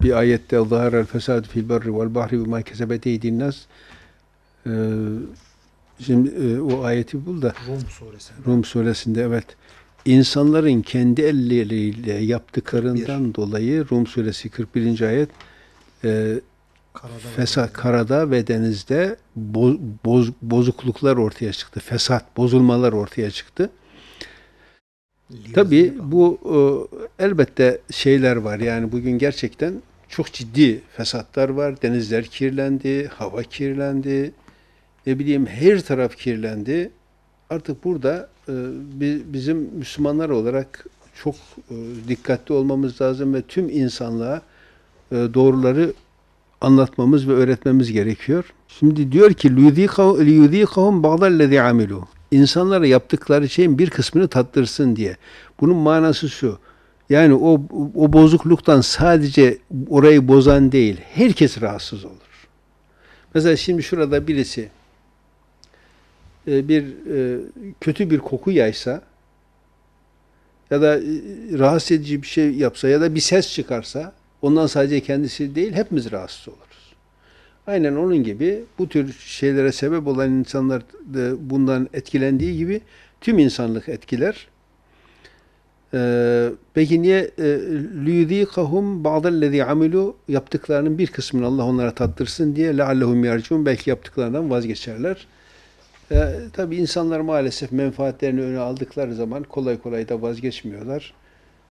bir ayette zâharel fesâdü fil berri vel bahri bimâ kesebet eydin-nâs. Ee, Şimdi o ayeti bul da Rum suresinde. Rum suresinde, evet. İnsanların kendi elleriyle 41. yaptıklarından dolayı Rum suresi 41. ayet, e, Karada ve fesat, denizde. karada ve denizde bozukluklar ortaya çıktı. Fesat, bozulmalar ortaya çıktı. Tabii Liyuziqahum. bu elbette şeyler var. Yani bugün gerçekten çok ciddi fesatlar var. Denizler kirlendi, hava kirlendi. Ne bileyim, her taraf kirlendi. Artık burada bizim Müslümanlar olarak çok dikkatli olmamız lazım ve tüm insanlığa doğruları anlatmamız ve öğretmemiz gerekiyor. Şimdi diyor ki لِيُذ۪يقَهُمْ بَعْضَ الَّذ۪ي عَمِلُوا, İnsanlara yaptıkları şeyin bir kısmını tattırsın diye. Bunun manası şu: yani o bozukluktan sadece orayı bozan değil, herkes rahatsız olur. Mesela şimdi şurada birisi bir kötü bir koku yaysa ya da rahatsız edici bir şey yapsa ya da bir ses çıkarsa, ondan sadece kendisi değil, hepimiz rahatsız oluruz. Aynen onun gibi bu tür şeylere sebep olan insanlar da bundan etkilendiği gibi tüm insanlık etkiler. Peki niye liyudikahum ba'dellezî amilu, yaptıklarının bir kısmını Allah onlara tattırsın diye, leallehum yerciun, belki yaptıklarından vazgeçerler. Tabii insanlar maalesef menfaatlerini öne aldıkları zaman kolay kolay da vazgeçmiyorlar.